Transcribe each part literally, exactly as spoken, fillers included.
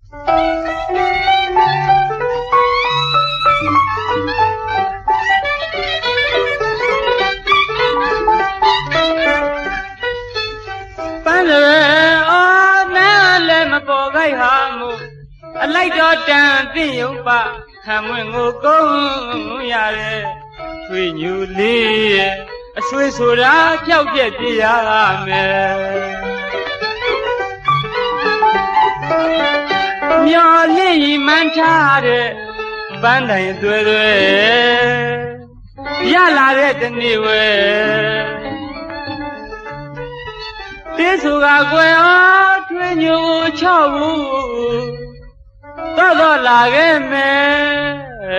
လိုက်တော့တန်သိရုံပါခံမွင့်ကိုကုန်းရတယ်ထွေညူလေးရဲ့အဆွေဆိုတာကြောက်ပြက်ပြရမယ်မျော်လင့်မှန်းထားတဲ့ပန်းတိုင်သွဲသွဲရလာတဲ့တနေ့ဝဲတေးဆိုကကွယ်အားထွေညူချော့ဘူးတော့တော့လာခဲ့မယ်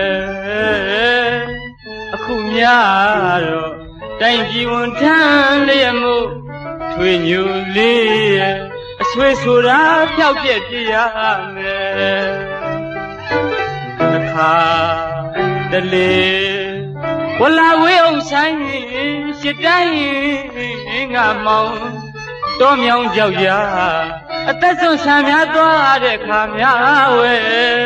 အခုများတော့တိုင်ကြီးဝန်ထမ်းလျက်မို့ထွေညူလေးရဲ့အဆွေဆိုတာဖြောက်ပြက်ပြရမယ်တစ်ခါတလေဝလာဝေးအောင်ဆိုင်ရှစ်တိုင်းငါမောင်တော်မြောင်ကြောက်ရအသက်ဆုံးဆံများသွားတဲ့ခါများဝဲ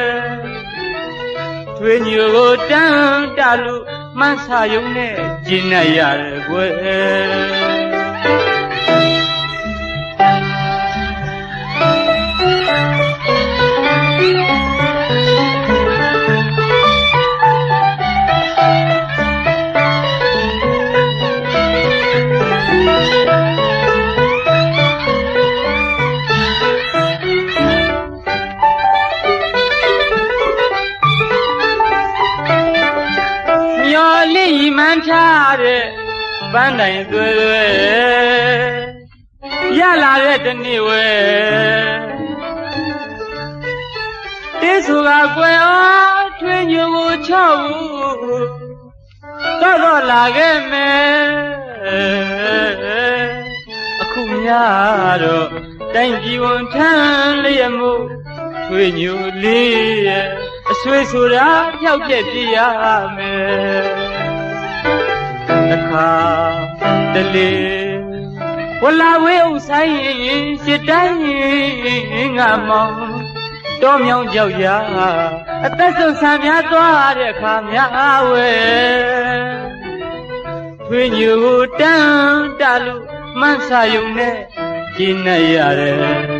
ထွေညူကိုတန်းတလူမှန်းစာယုံနဲ့ကျင်းနိုင်ရတယ်ကွယ်မှန်းထားတဲ့ပန်းတိုင်သွဲသွဲရလာတဲ့တနေ့ဝဲတေးဆိုကကွယ်အားထွေညူကိုချော့ဘူးတော့တော့လာခဲ့မယ်အခုများတော့တိုင်ကြီးဝန်ထမ်းလျက်မို့ထွေညူလေးရဲ့အဆွေဆိုတာဖြောက်ပြက်ပြရမယ်တစ်ခါတလေဝလာဝေးဥဆိုင်ရှစ်တိုင်းငါမောင်တော်မြောင်ကြောက်ရအသက်ဆုံးဆံများသွားတဲ့ခါများဝဲထွေညူတန်းတလူမှန်းစာယုံနဲ့ကျင်းနေရတယ်